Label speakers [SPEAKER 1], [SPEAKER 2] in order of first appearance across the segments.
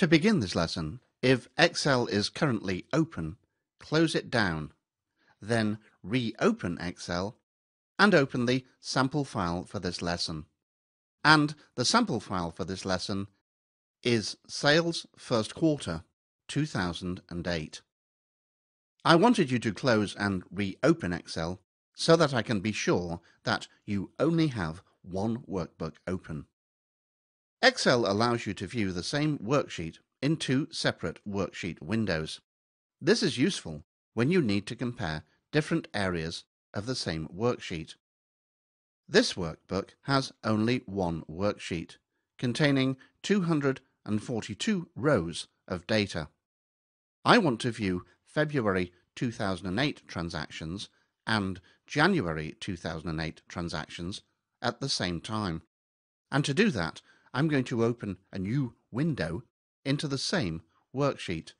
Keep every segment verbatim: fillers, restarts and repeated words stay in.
[SPEAKER 1] To begin this lesson, if Excel is currently open, close it down, then reopen Excel and open the sample file for this lesson. And the sample file for this lesson is Sales First Quarter two thousand eight. I wanted you to close and reopen Excel so that I can be sure that you only have one workbook open. Excel allows you to view the same worksheet in two separate worksheet windows. This is useful when you need to compare different areas of the same worksheet. This workbook has only one worksheet, containing two hundred forty-two rows of data. I want to view February two thousand eight transactions and January two thousand eight transactions at the same time. And to do that, I'm going to open a new window into the same worksheet.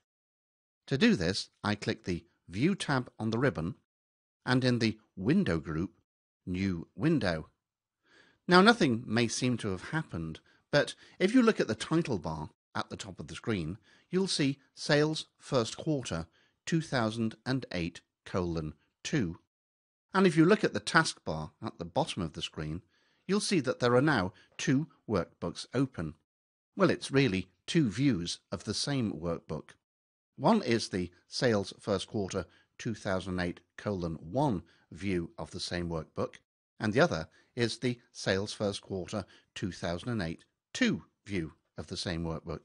[SPEAKER 1] To do this, I click the View tab on the ribbon and in the Window group, New Window. Now, nothing may seem to have happened, but if you look at the title bar at the top of the screen, you'll see Sales First Quarter two thousand eight colon two. And if you look at the taskbar at the bottom of the screen, you'll see that there are now two workbooks open. Well, it's really two views of the same workbook. One is the Sales First Quarter two thousand eight colon one view of the same workbook, and the other is the Sales First Quarter two thousand eight two view of the same workbook.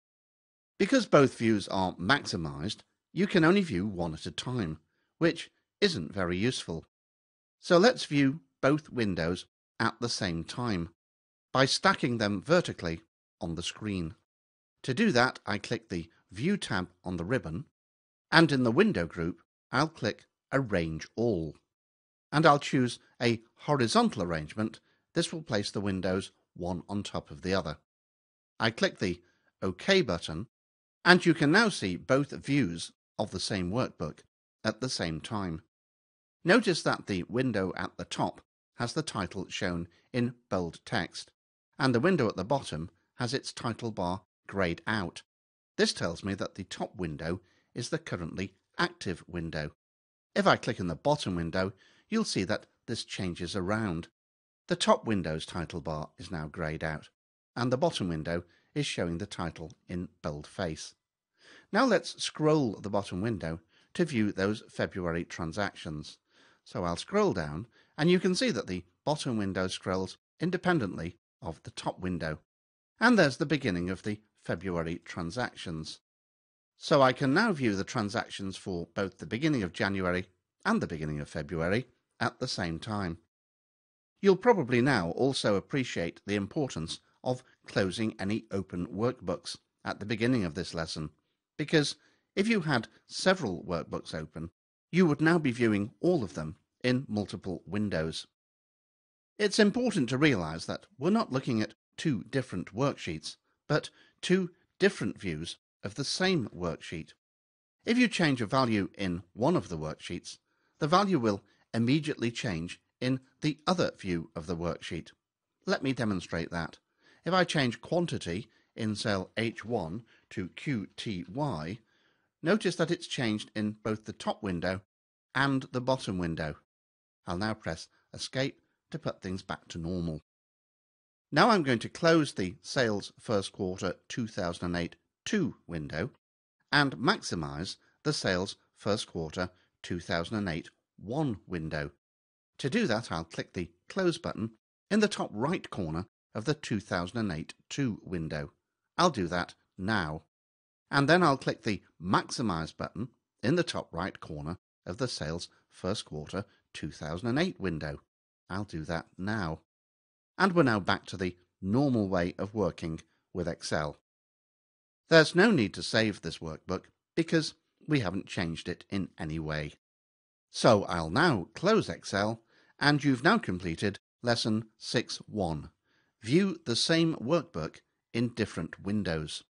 [SPEAKER 1] Because both views are maximized, you can only view one at a time, which isn't very useful. So let's view both windows at the same time by stacking them vertically on the screen. To do that, I click the View tab on the ribbon, and in the Window group, I'll click Arrange All. And I'll choose a horizontal arrangement. This will place the windows one on top of the other. I click the OK button, and you can now see both views of the same workbook at the same time. Notice that the window at the top has the title shown in bold text, and the window at the bottom has its title bar grayed out. This tells me that the top window is the currently active window. If I click in the bottom window, you'll see that this changes around. The top window's title bar is now grayed out, and the bottom window is showing the title in boldface. Now let's scroll the bottom window to view those February transactions. So I'll scroll down, and you can see that the bottom window scrolls independently of the top window. And there's the beginning of the February transactions. So I can now view the transactions for both the beginning of January and the beginning of February at the same time. You'll probably now also appreciate the importance of closing any open workbooks at the beginning of this lesson, because if you had several workbooks open, you would now be viewing all of them in multiple windows. It's important to realize that we're not looking at two different worksheets, but two different views of the same worksheet. If you change a value in one of the worksheets, the value will immediately change in the other view of the worksheet. Let me demonstrate that. If I change quantity in cell H one to Q T Y, notice that it's changed in both the top window and the bottom window. I'll now press Escape to put things back to normal. Now I'm going to close the Sales First Quarter two thousand eight two window and maximize the Sales First Quarter two thousand eight one window. To do that, I'll click the Close button in the top right corner of the two thousand eight two window. I'll do that now. And then I'll click the Maximize button in the top right corner of the Sales First Quarter two thousand eight window. I'll do that now. And we're now back to the normal way of working with Excel. There's no need to save this workbook because we haven't changed it in any way. So I'll now close Excel, and you've now completed Lesson six one. View the same workbook in different windows.